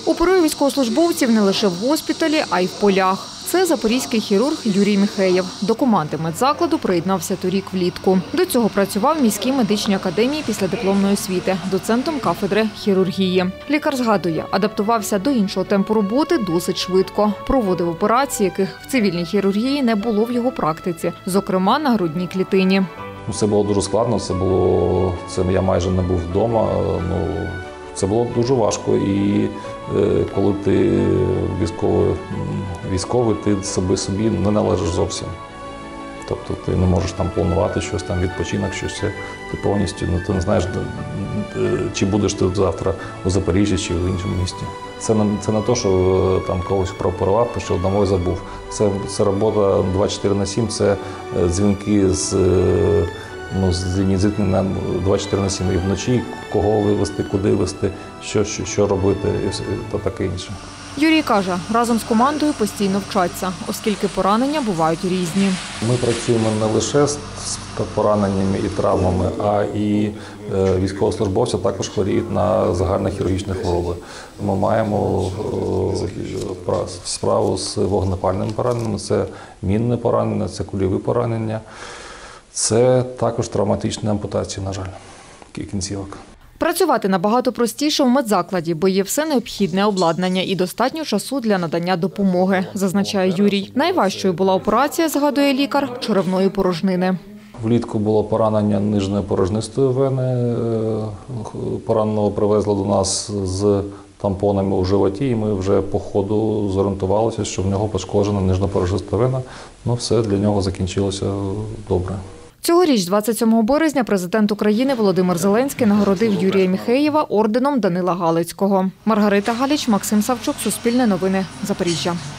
У порою військовослужбовців не лише в госпіталі, а й в полях. Це запорізький хірург Юрій Міхеєв. До команди медзакладу приєднався торік влітку. До цього працював в міській медичній академії післядипломної освіти, доцентом кафедри хірургії. Лікар згадує, адаптувався до іншого темпу роботи досить швидко. Проводив операції, яких в цивільній хірургії не було в його практиці, зокрема на грудній клітині. Це було дуже складно, я майже не був вдома. Це було дуже важко, і коли ти військовий, ти собі не належиш зовсім. Тобто ти не можеш там планувати щось, там відпочинок, щось. Ти повністю, ти не знаєш, чи будеш ти завтра у Запоріжжі, чи в іншому місті. Це не те, що там когось прооперував, пішов домой, забув. Це робота 24/7, це дзвінки з лінії зіткнення 24/7 і вночі, кого вивезти, куди везти, що робити та таке інше. Юрій каже, разом з командою постійно вчаться, оскільки поранення бувають різні. Ми працюємо не лише з пораненнями і травмами, а і військовослужбовці також хворіють на загальнохірургічні хвороби. Ми маємо справу з вогнепальними пораненнями, це мінне поранення, це кульові поранення. Це також травматичні ампутації, на жаль, кінцівок. Працювати набагато простіше в медзакладі, бо є все необхідне обладнання і достатньо часу для надання допомоги, зазначає Юрій. Найважчою була операція, згадує лікар, черевної порожнини. Влітку було поранення нижньої порожнистої вени. Пораненого привезли до нас з тампонами у животі, і ми вже по ходу зорієнтувалися, що в нього пошкоджена нижня порожниста вена. Все для нього закінчилося добре. Цьогоріч, 27 березня, президент України Володимир Зеленський нагородив Юрія Міхеєва орденом Данила Галицького. Маргарита Галіч, Максим Савчук, Суспільне новини, Запоріжжя.